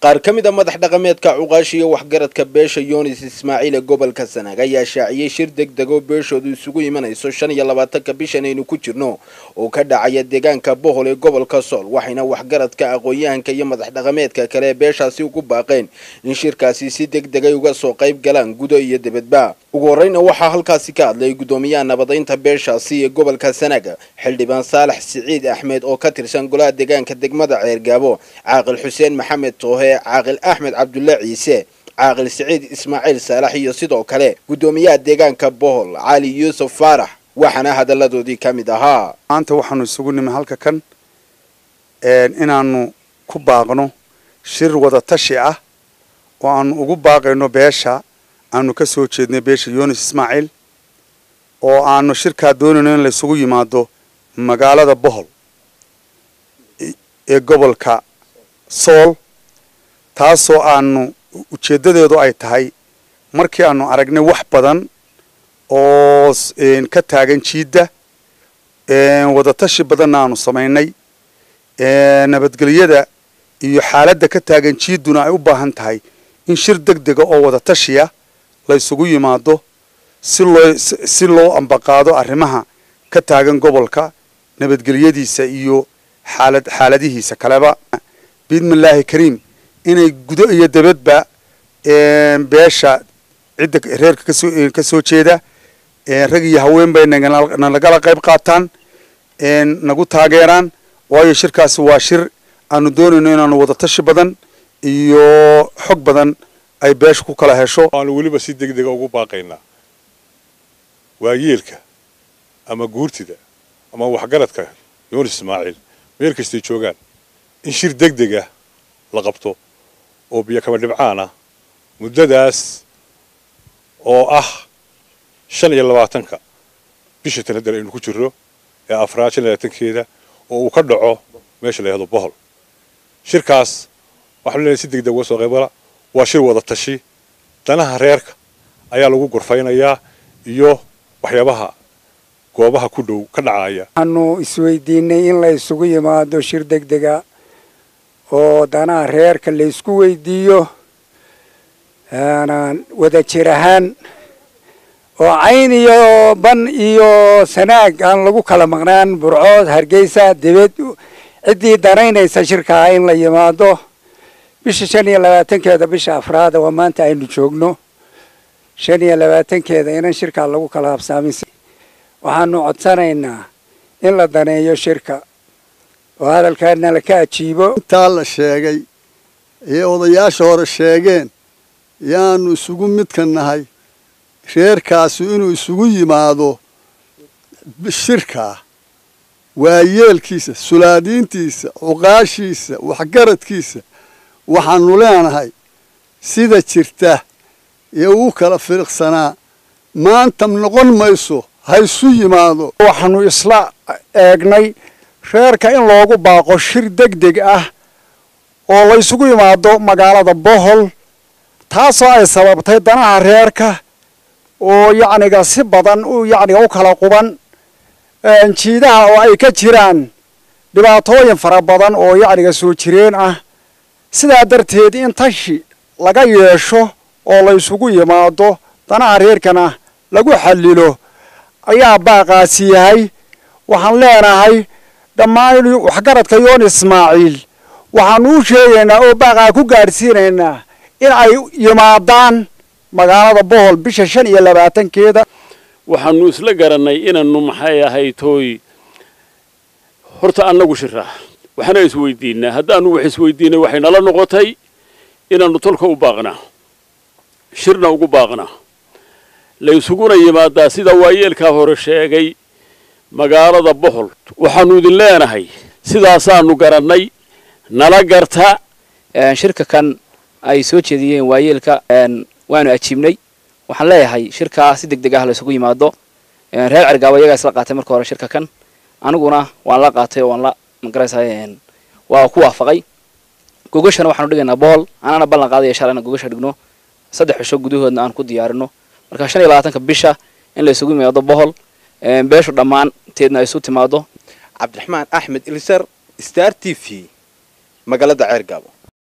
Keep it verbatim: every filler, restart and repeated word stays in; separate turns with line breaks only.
qaar kamid ah madax dhaqameedka cuqaashi iyo waxgaradka beesha Yoonis Ismaaciil gobolka Sanaag ayaa shaaciyay shir degdeg oo beeshoodu isugu imanayso shan iyo labaatanka bishan aynu ku jirno oo ka dhacaya deegaanka Bohol ee gobolka Sool waxayna waxgaradka aqoonyahanka iyo madax dhaqameedka kale ee beeshaasi ugu baaqeen in shirkaasi si degdeg ah uga soo qayb galaan gudo iyo dibadba ugu horreyn waxa halkaasi ka hadlay gudoomiyaha nabadeynta beeshaasi ee gobolka Sanaag xildhibaan Saalax Siciid Axmed oo ka tirsan golaha deegaanka degmada Ceergaabo Caaqil Xuseen Maxamed Toohe عاقل أحمد عبد الله عيسى عاقل سعيد إسماعيل صالحي يصيدو كله قدوميات ديغان كبوهل علي يوسف فارح وحنا هذا اللذو دي كامدها
أنت وحنو يسوقوني من هالك كان إن أنو كباغنو شر ودا تشيعة وأن أقباغنو بيشا أنو كسو تشيدني بيش يونس إسماعيل وأنو شركة دونين اللي سوقي مادو مقالة بوهل قبل كا صول taasoo aanu ujeedadeedu ay tahay markii aanu aragnay wax badan oo een ka taagan jiida een wada tashi badan aanu sameynay ee nabadgelyada iyo xaaladda ka taagan jiiduna ay u baahan tahay in shir degdeg ah oo wada tashiya la isugu yimaado si loo si loo ambaqaado arrimaha ka taagan gobolka nabadgelyadiisa iyo xaalad xaaladihiisa kaleba bismillaahi kariim inay gudo iyo dabadba ee beesha cid reerka ka soo ka soo jeeda ee rag iyo haween bay naga qayb qaataan ee nagu taageeraan waayo shirkaas waa shir aanu doonayno inaanu wada tashi badan iyo xog badan ay beesha ku kala hesho
aan waliba si degdeg ah ugu baaqaynaa waayeelka ama guurtida ama waxgaradka Yoonis Ismaaciil meel kasta joogaan in shir degdeg ah la qabto oo biyo kama dhibcaana muddadaas oo ah shan iyo labaatanka bisha tanadar aynu ku jirro ee afraad shan iyo labaatankeeda oo uu ka dhaco meesha la yiraahdo Bohol shirkaas waxa la si degdeg uga soo qaybgala waa shir wada tashi danaha reerka ayaa lagu gorfaynayaa iyo waxyaabaha goobaha ku dhow ka dhacaya
aanu isweydiinay in la isugu yimaado shir degdeg ah oo danaha reerka la isku weydiiyo aanan wada jir ahaan oo cayn iyo ban iyo Sanaag aan lagu kala maqnaan Burcood Hargeysa dibad cidii danaynaysa shirka in la yimaado bisha shan iyo labaatankeeda bisha afraad waa maanta aynu joogno shan iyo labaatankeeda in shirka lagu kala habsaamin waxaanu codsanaynaa in la daneeyo shirka وهذا الكلام لك أجيبه.
تعال شيء هي وضياء شهر شيئين يعني سجون متكن هاي شركة سئنوا يسوي معه بالشركة ويال كيسة سلادين تيسة وقاش كيسة وحجرت كيسة وحنولان هاي سيدة شرته يوكل فرق سنة ما أنت من غن ما يسو هاي سوي معه
وحنو إصلاح أجني reerka in loogu baaqo shir degdeg ah oo la isugu yimaado magaalada Bohol taasoo ay sababtay danaha reerka oo yacniga si badan u yacniga u kala quban ee jiidaha oo ay ka jiraan dhibaatooyin fara badan oo yacniga soo jireen ah sidaa darteed in tashi laga yeesho oo la isugu yimaado danaha reerkana lagu xallilo ayaa baaqaasi yahay waxaan leenahay dhammaan waxgaradka Yoonis Ismaaciil waxaan u sheegaynaa oo baaqa ku gaarsiinaynaa in ay yimaadaan magaalada Bohol bisha shan iyo labaatankeeda
waxaanu isla garanay inaanu maxay ahay tooy horta anagu shirra waxana is weydiinaa haddaanu wax is weydiinay waxay nala noqotay inaanu tolka u baaqnaa shirna ugu baaqnaa la isuguna yimaadaa sida waayeelka hore sheegay magaalada Bohol waxaanu idin leenahay sidaasaanu garanay nala garta
shirka kan ay soo jeediyeen waayeelka waanu ajiibnay waxaan leeyahay shirka si degdeg ah la isugu yimaado reer Ceergaabo iyaga isla qaatay markii hore shirka kan aniguna waan la qaatay oo waan la magaraysaayeen waa ku waafaqay gogashana waxaanu dhigaynaa Bohol anana ballan qaaday shalana gogasha dhigno saddex cisho gudahoodna aan ku diyaarino marka shan iyo labaatanka bisha in la isugu yimaado Bohol beeshu dhamaan teedna ay soo timaado
Cabdiraxmaan Axmed Ilsar Star T V magaalada Ceergaabo.